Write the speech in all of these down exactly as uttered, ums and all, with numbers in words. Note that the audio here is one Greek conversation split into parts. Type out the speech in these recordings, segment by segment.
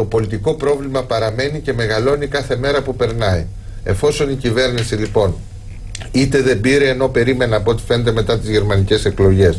το πολιτικό πρόβλημα παραμένει και μεγαλώνει κάθε μέρα που περνάει. Εφόσον η κυβέρνηση λοιπόν είτε δεν πήρε, ενώ περίμενε από ό,τι φαίνεται μετά τις γερμανικές εκλογές,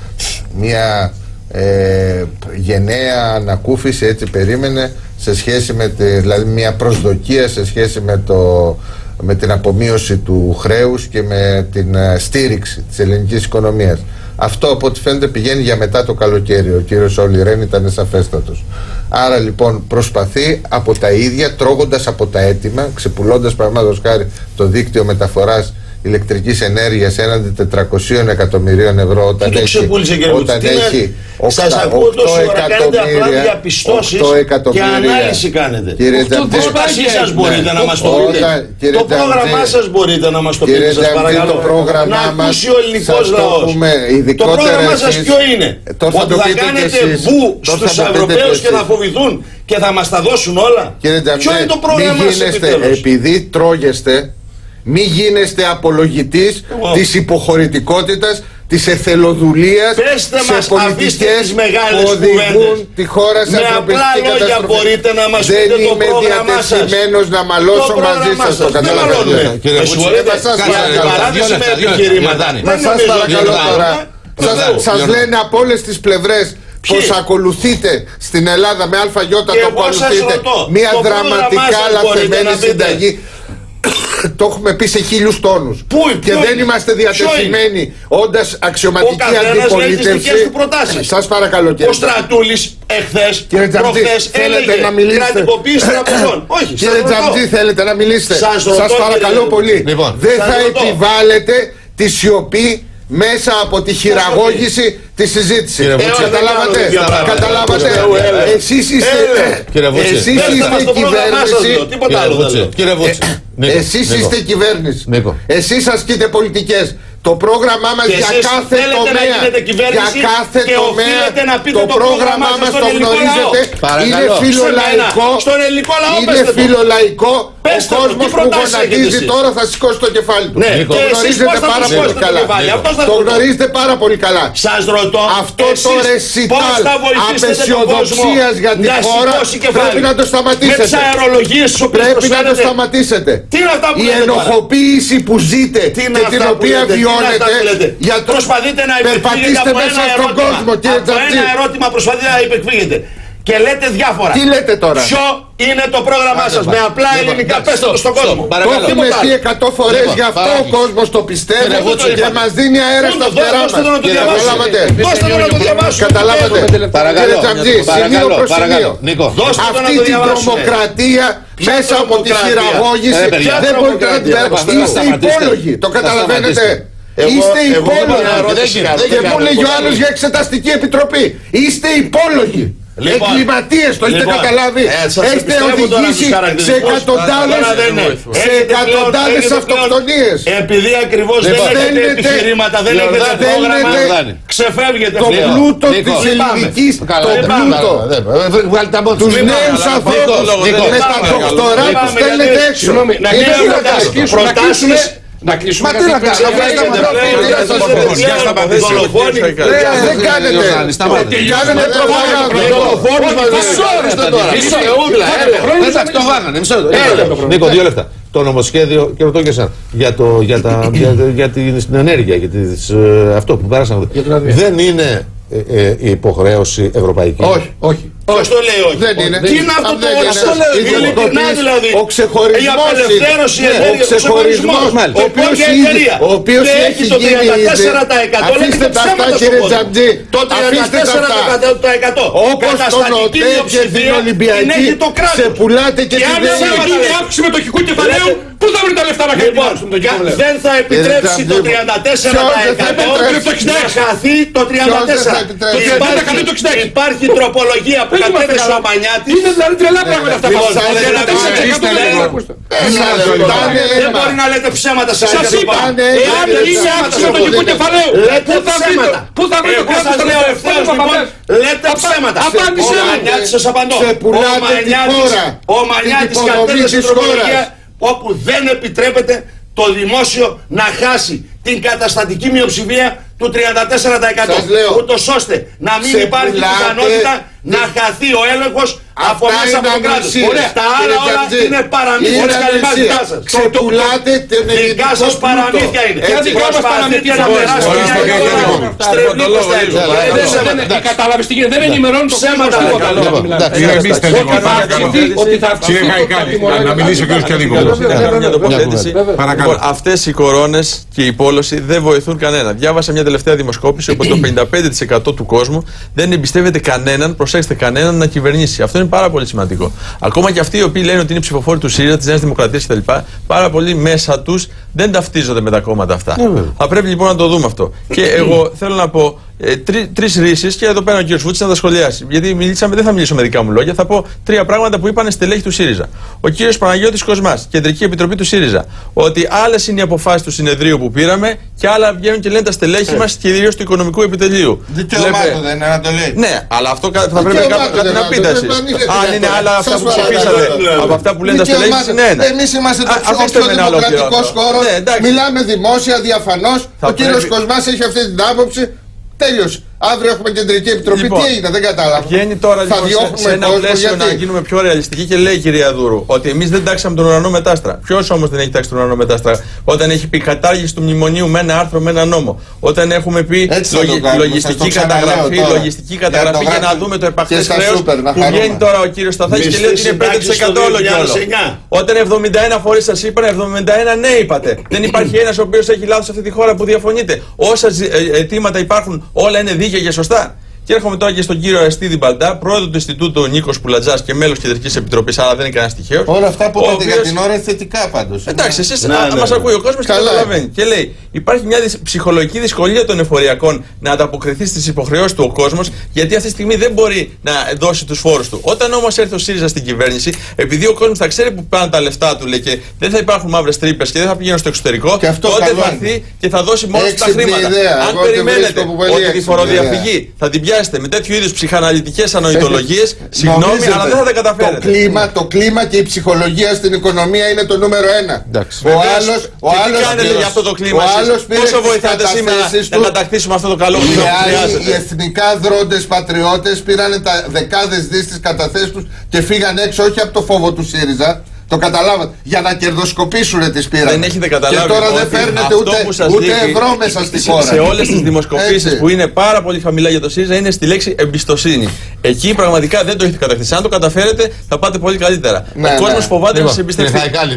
μια ε, γενναία ανακούφιση, έτσι περίμενε, σε σχέση με τη, δηλαδή μια προσδοκία σε σχέση με, το, με την απομείωση του χρέους και με την uh, στήριξη της ελληνικής οικονομίας. Αυτό από ό,τι φαίνεται πηγαίνει για μετά το καλοκαίρι. Ο κύριος Όλι Ρεν ήταν σαφέστατος. Άρα λοιπόν προσπαθεί από τα ίδια, τρώγοντας από τα έτοιμα, ξεπουλώντας παραδείγματος χάρη το δίκτυο μεταφοράς ηλεκτρικής ενέργειας έναντι τετρακοσίων εκατομμυρίων ευρώ, όταν τι έχει, όταν έχει σας ακούω τόσο ώρα, κάνετε απλά διαπιστώσεις και ανάλυση κάνετε. Το πρότασή σας μπορείτε να μας το πείτε. Το πρόγραμμά σας μπορείτε να μας το πείτε, σας παρακαλώ. Να ακούσει ο ελληνικός λαός. Το πρόγραμμά σας ποιο είναι? Ότι θα κάνετε βου στους Ευρωπαίους και θα φοβηθούν και θα μας τα δώσουν όλα? Ποιο είναι το πρόγραμμά σας επιτέλους? Επειδή τρώγεστε, μη γίνεστε απολογητής oh. της υποχωρητικότητας, της εθελοδουλίας σε πολιτικές που οδηγούν τη χώρα σε ανθρωπιστική καταστροφή. Μπορείτε να μας δεν πείτε είμαι το διατεθειμένος να μαλώσω μαζί σας. Το καταλαβαίνετε. Κύριε Βούτσο, παράδειση με επιχειρήματα. Μα σας παρακαλώ τώρα, σας λένε από όλες τις πλευρές πως ακολουθείτε στην Ελλάδα με αλφαγιώτα, το ακολουθείτε μια δραματικά λαθεμένη συνταγή. Το έχουμε πει σε χίλιους τόνους. Πού, και δεν είναι? Είμαστε διατεθειμένοι, όντας αξιωματική αντιπολίτευση. Σας παρακαλώ, κύριε. Ο Στρατούλης εχθές, προχθές έλεγε να μιλήσετε. Κρατικοποίηση τραπεζών. Όχι, κύριε Τζαμτζή, θέλετε να μιλήσετε? Σας, σας ρωτώ, παρακαλώ κύριε, πολύ. Λοιπόν, δεν θα επιβάλλετε τη σιωπή μέσα από τη χειραγώγηση τη συζήτηση. Καταλάβατε? Καταλάβατε? Εσείς είστε η κυβέρνηση. Τίποτα άλλο. Εσείς είστε κυβέρνηση. Εσείς ασκείτε πολιτικές. Το πρόγραμμά μας για κάθε τομέα, για κάθε τομέα, το πρόγραμμά μας το γνωρίζετε, είναι φιλολαϊκό, είναι φιλολαϊκό. Ο κόσμος που γονατίζει τώρα θα σηκώσει το κεφάλι του. Το γνωρίζετε πάρα πολύ καλά. Το γνωρίζετε πάρα πολύ καλά. Αυτό το ρεσιτάλ απεσιοδοξίας για τη χώρα πρέπει να το σταματήσετε. Πρέπει να το σταματήσετε. Η ενοχοποίηση που ζείτε και την οποία βιώνετε, για το... προσπαθείτε να υπεκφύγετε από, μέσα ένα στον ερώτημα, κόσμο, κύριε από ένα ερώτημα προσπαθείτε να υπεκφύγετε και λέτε διάφορα. Τι λέτε τώρα? Ποιο είναι το πρόγραμμά σας? Με απλά ελληνικά πέστε το στον κόσμο. Το έχουμε πει εκατό φορές, γι' αυτό ο κόσμος το πιστεύει και μας δίνει αέρα στα φτερά μας. Καταλάβατε? Δώστε το να το διαβάσουμε. Καταλάβατε? Κύριε Τζαμτζή, σημείο προς σημείο. Αυτή την τρομοκρατία μέσα από τη χειραγώγηση δεν μπορείτε να την περάσετε. Είστε υπόλογοι. Το καταλαβαίνετε? Είστε υπόλογοι. Και μου λέγει ο άλλος για εξεταστική επιτροπή. Είστε υπόλογοι. Λοιπόν, εγκληματίες, το έχετε λοιπόν, καταλάβει. Ε, έχετε οδηγήσει σε εκατοντάδες σε εκατοντάδες αυτοκτονίες. Επειδή ακριβώς λοιπόν, δεν έχετε επιχειρήματα, δεν έχετε πρόγραμμα, ξεφεύγετε το πλούτο της ελληνικής, το πλούτο τους νέους ανθρώπους με τα δοκτορά που στέλνετε έξω. Είναι προτάσεις. Να κλείσουμε. Μα τι να κάνουμε? Δεν κάνετε. Κάνετε προβάγανε. Νίκο, δύο λεπτά. Το νομοσχέδιο, και ρωτώ και εσάς, για την ενέργεια, αυτό που πέρασαμε. Δεν είναι η υποχρέωση ευρωπαϊκή? Όχι, όχι. Ποιος το λέει όχι? Δεν είναι. Τι είναι αυτό το όχι? Ειλικρινά δηλαδή. Ο ξεχωρισμός. Η απελευθέρωση ενέργειας. Ο ξεχωρισμός. Ο οποίος έχει το γίνει. τριάντα τέσσερα τοις εκατό. Αφήστε τα αυτά, κύριε Τζαμτζή. Το τριάντα τέσσερα τοις εκατό. Όπως τον ΟΤΕ και την Ολυμπιακή σε πουλάτε και την ΔΕΗ. Αν δεν γίνει αύξηση μετοχικού κεφαλαίου, πού θα βρει τα λεφτά να κάνει? Δεν θα επιτρέψει το τριάντα τέσσερα τοις εκατό να χαθεί το τριάντα τέσσερα τοις εκατό. Υπάρχει τροπολογία που κατέθεσε ο Μανιάτης. Είναι δηλαδή τρελά πράγματα αυτά. Δεν μπορεί να λέτε ψέματα σε σας είπα. Εάν είναι αύξηση μετοχικού κεφαλαίου, λέτε ψέματα. Πού θα βρει το κράτος τα λεφτά? Λέτε ψέματα. Απάντησε ο Μανιάτης, σας απαντώ. Ο Μανιάτης ο κατέθεσε τροπολογία όπου δεν επιτρέπεται το δημόσιο να χάσει την καταστατική μειοψηφία του τριάντα τέσσερα τοις εκατό. Ούτως ώστε να μην υπάρχει πιθανότητα να χαθεί ο έλεγχος από μέσα από το κράτος. Τα άλλα όλα είναι παραμύθια. Καλημέρα σας. Ξεπουλάτε την δικά σας παραμύθια είναι. Έτσι προσπαθείτε να περάσετε στρεβλίκος τα έξω. Κατάλαβες τι γίνεται, δεν ενημερώνουν το ψέματα. Ότι θα αυξηθεί. Να μιλήσει ο κ. Κιανίκος. Αυτές οι κορώνες και η πόλωση δεν βοηθούν κανένα. Διάβασα μια τελευταία δημοσκόπηση όπου το πενήντα πέντε τοις εκατό του κόσμου δεν εμπιστεύεται κανέναν, προσέξτε, κανέναν να κυβερνήσει. Αυτό είναι πάρα πολύ σημαντικό. Ακόμα και αυτοί οι οποίοι λένε ότι είναι ψηφοφόροι του ΣΥΡΙΖΑ, τη Νέα Δημοκρατία κτλ., πάρα πολλοί μέσα τους δεν ταυτίζονται με τα κόμματα αυτά. Θα πρέπει λοιπόν να το δούμε αυτό. Και εγώ θέλω να πω ε, τρει, τρεις ρίσεις, και εδώ πέρα ο κ. Φούτσης να τα σχολιάσει. Γιατί μιλήσαμε, δεν θα μιλήσω με δικά μου λόγια, θα πω τρία πράγματα που είπαν στελέχη του ΣΥΡΙΖΑ. Ο κ. Παναγιώτης Κοσμάς, Κεντρική Επιτροπή του ΣΥΡΙΖΑ, ότι άλλες είναι οι αποφάσεις του συνεδρίου που πήραμε και άλλα βγαίνουν και λένε τα στελέχη μας και ιδίως του Οικονομικού Επιτελείου. Δικαιωμάτων δεν είναι να το λέει. Ναι, αλλά αυτό θα πρέπει κάτι να πείτε εσείς. Αν είναι άλλα αυτά που ψηφίσατε από αυτά που λένε τα στελέχη, είναι ένα. Εμείς είμαστε το πιο δημοκρατικός χώρος. Μιλάμε δημόσια, διαφανώς. Ο κύριος Κοσμάς έχει αυτή την άποψη. Τέλειωσε. Αύριο έχουμε κεντρική επιτροπή. Λοιπόν, τι έγινε, δεν κατάλαβα. Βγαίνει τώρα θα λοιπόν, σε, σε ένα πλαίσιο γιατί? Να γίνουμε πιο ρεαλιστικοί και λέει η κυρία Δούρου ότι εμείς δεν τάξαμε τον ουρανό μετάστρα. Ποιος όμως δεν έχει τάξει τον ουρανό μετάστρα? Όταν έχει πει κατάργηση του μνημονίου με ένα άρθρο, με ένα νόμο. Όταν έχουμε πει λογι, λογιστική καταγραφή, λογιστική καταγραφή για, για να δούμε το επαχθές χρέος που βγαίνει τώρα ο κύριος Σταθάκης και λέει ότι είναι πέντε τοις εκατό όλο και όλο. Όταν εβδομήντα ένα φορές σας είπαν, εβδομήντα ένα ναι είπατε. Δεν υπάρχει ένας ο οποίος έχει λάθος σε αυτή τη χώρα που διαφωνείτε. Όσα αιτήματα υπάρχουν, όλα είναι δίκαια και σωστά. Και έρχομαι τώρα και στον κύριο Αριστίδη Μπαλτά, πρόεδρο του Ινστιτούτου Νίκος Πουλατζάς και μέλος Κεντρικής Επιτροπής, αλλά δεν είναι κανένα τυχαίο. Όλα αυτά που είπατε για την ώρα είναι θετικά πάντως. Εντάξει, εσείς ναι, ναι, μας ναι. ακούει ο κόσμος και το καταλαβαίνει. Και λέει: υπάρχει μια ψυχολογική δυσκολία των εφοριακών να ανταποκριθεί στις υποχρεώσεις του ο κόσμος, γιατί αυτή τη στιγμή δεν μπορεί να δώσει τους φόρους του. Όταν όμως έρθει ο ΣΥΡΙΖΑ στην κυβέρνηση, επειδή ο κόσμος θα ξέρει που πάνε τα λεφτά του, λέει, και δεν θα υπάρχουν μαύρες τρύπες και δεν θα πηγαίνουν στο εξωτερικό, τότε θα έρθει και θα δώσει μόνο τα χρήματα. Αν περιμένετε ότι τη φοροδιαφυγή θα την πιάσετε με τέτοιου είδους ψυχαναλυτικές ανοητολογίες, συγγνώμη, αλλά δεν θα τα καταφέρετε. Το κλίμα, το κλίμα και η ψυχολογία στην οικονομία είναι το νούμερο ένα. Ο άλλος, ο άλλος, τι κάνετε για αυτό το κλίμα εσείς? Πόσο βοηθάτε σήμερα να κατακτήσουμε αυτό το καλό κλίμα που χρειάζεται? Οι εθνικά δρόντες πατριώτες πήραν τα δεκάδες δις τις καταθέσεις τους και φύγαν έξω, όχι από το φόβο του ΣΥΡΙΖΑ. Το καταλάβατε. Για να κερδοσκοπήσουν τις πήραν. Δεν έχετε καταλάβει. Και τώρα δεν φέρνετε ούτε, ούτε ευρώ μέσα στη χώρα. Σε όλες τις δημοσκοπήσεις που είναι πάρα πολύ χαμηλά για το ΣΥΡΙΖΑ είναι στη λέξη εμπιστοσύνη. Εκεί πραγματικά δεν το έχετε κατακτήσει. Αν το καταφέρετε θα πάτε πολύ καλύτερα. Ναι, ο κόσμος ναι. φοβάται να σας εμπιστευτεί.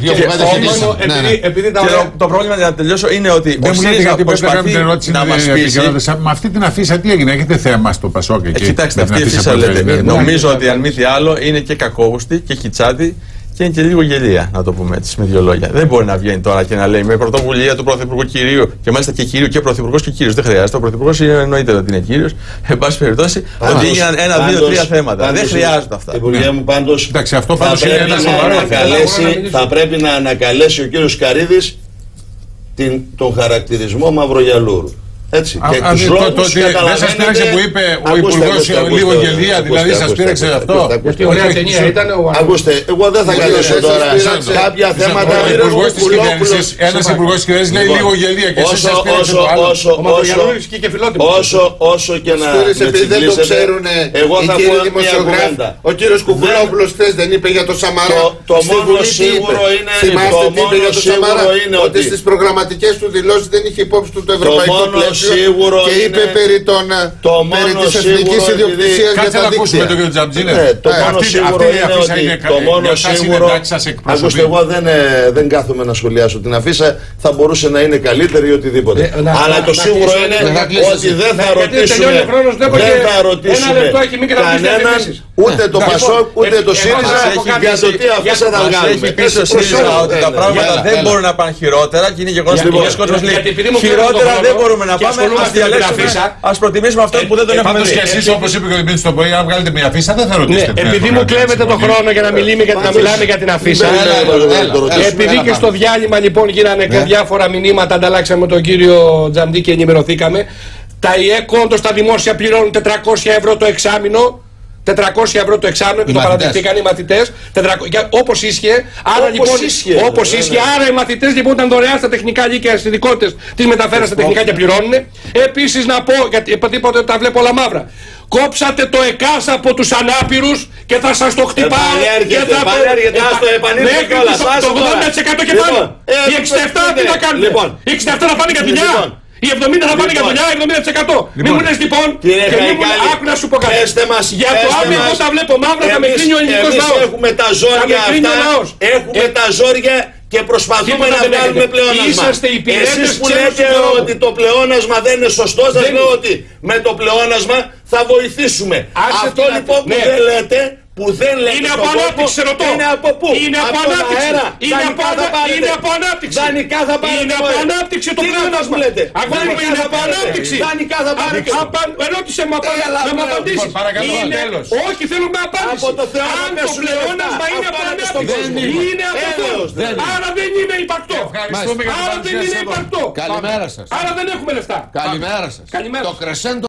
Το πρόβλημα, για να τελειώσω, είναι ότι ο ΣΥΡΙΖΑ προσπαθεί να μας πείσει. Με αυτή την αφίσα τι έγινε? Έχετε θέμα στο Πασόκ εκεί? Κοιτάξτε, αυτή η αφίσα λέτε. Νομίζω ότι αν μη τι άλλο είναι και κακόγουστη και χιτσάτη. Και είναι και λίγο γελία, να το πούμε έτσι με δύο λόγια. Δεν μπορεί να βγαίνει τώρα και να λέει με πρωτοβουλία του Πρωθυπουργού κυρίου, και μάλιστα και κυρίου και Πρωθυπουργός και κύριος. Δεν χρειάζεται. Ο Πρωθυπουργός εννοείται ότι είναι κύριος. Εν πάση περιπτώσει, ότι έγιναν ένα, πάντως, δύο, τρία θέματα. Πάντως, δεν χρειάζονται αυτά. Υπουργέ μου, πάντως, εντάξει, αυτό πάντως θα, είναι πρέπει ένα να ανακαλέσει, θα πρέπει να ανακαλέσει ο κύριος Καρύδης την, τον χαρακτηρισμό Μαυρογιαλούρου. Έτσι. Α, και α, τους το, το, το, δεν σας πήραξε που είπε ο Υπουργός λίγο γελία, δηλαδή σας πήραξε αυτό? Γιατί ωραία ταινία ήταν ο... Ακούστε, εγώ δεν θα καλέσω τώρα κάποια θέματα. Ένας Υπουργός της Κυβέρνησης λέει λίγο γελία και εσείς σας πήραξε το άλλο. Όσο και να με τσιγκλίσετε, εγώ θα πω μια κουβέντα. Ο κύριος Κουκουλόπουλος χθες δεν είπε για το Σαμαρά? Το μόνο σίγουρο είναι ότι στις προγραμματικές του δηλώσεις δεν είχε υπόψη του το ευρωπαϊκό πλαίσιο. Σίγουρο και είπε είναι περί, των, το περί της εθνικής ιδιοκτησίας για τα δίκτυα. Κάτσε να τον κύριο Τζαμπτζίνε. Ναι, το ε, μόνο αυτή, σίγουρο αυτή είναι ότι είναι, το μόνο σίγουρο... Ακούστε, εγώ δεν, δεν κάθομαι να σχολιάσω την αφίσα, θα μπορούσε να είναι καλύτερη ή οτιδήποτε. Ε, να, Αλλά να, το να, σίγουρο να, είναι να, ότι δεν θα ρωτήσουμε, δεν θα ρωτήσουμε κανέναν, ούτε το Πασόκ, ούτε το ΣΥΡΙΖΑ για το τι αφίσα θα βγάλουμε. Έχει πίσω ο ΣΥΡΙΖΑ ότι τα πράγματα δεν μπορούν να πάνε χειρότερα και είναι γεγονός ότι ο κόσμος λέει χειρότερα δεν μπορούμε να πάμε. Ας διαλέξουμε, ας προτιμήσουμε αυτό που δεν τον έχουμε δει. Πάντως και εσείς, όπως είπε ο Δημήτρης το πρωί, αν βγάλετε μια αφίσα δεν θα ρωτήσετε. Επειδή μου κλέβετε τον χρόνο για να μιλάμε για την αφίσα, επειδή και στο διάλειμμα λοιπόν γίνανε και διάφορα μηνύματα, ανταλλάξαμε με τον κύριο Τζαμντή και ενημερωθήκαμε, τα ΙΕΚ όντως τα δημόσια πληρώνουν τετρακόσια ευρώ το εξάμηνο. τετρακόσια ευρώ το εξάμηνο και το παραδεχτήκαν οι μαθητές. Όπως ίσχυε. Άρα λοιπόν. Όπως ίσχυε. Άρα οι μαθητές λοιπόν ήταν δωρεάν στα τεχνικά λύκεια, στις ειδικότητες τις μεταφέραν στα τεχνικά και πληρώνουν. Επίσης να πω, γιατί είπατε ότι τα βλέπω όλα μαύρα. Κόψατε το ΕΚΑΣ από τους ανάπηρους και θα σας το χτυπάω και θα το επανέλθει το ογδόντα τοις εκατό και πάνω. Οι εξήντα επτά τι θα κάνουν. Οι εξήντα επτά θα πάνε για δουλειά. Οι εβδομήντα θα πάνε για δουλειά, εβδομήντα τοις εκατό. Μην μου λες λοιπόν, και μην μου άκου να σου πω κάτι. Για το αν εγώ τα βλέπω μαύρα θα με κρίνει ο ελληνικός λαός. Έχουμε τα ζόρια αυτά, έχουμε τα ζόρια και προσπαθούμε να βγάλουμε πλεόνασμα. Εσείς που λέτε ότι το πλεόνασμα δεν είναι σωστό, σας λέω ότι με το πλεόνασμα θα βοηθήσουμε. Αυτό λοιπόν που δεν λέτε, που δεν λέτε είναι από ανάπτυξη, ρωτώ. Είναι από πού? Είναι από ανάπτυξη. Είναι από ανάπτυξη. Δανεικά θα πάρετε. Είναι από ανάπτυξη το πλεόνασμα. Αγόρι μου, είναι από ανάπτυξη. Δανεικά θα πάρετε. Ερώτησε με να μου απαντήσει. Όχι, θέλω με απάντηση. Αν το πλεόνασμα είναι από ανάπτυξη. Είναι από Θεό. Άρα δεν είναι υπαρκτό. Άρα δεν είναι υπαρκτό. Καλημέρα σας. Άρα δεν έχουμε λεφτά. Καλημέρα σας. Το κρεσέντο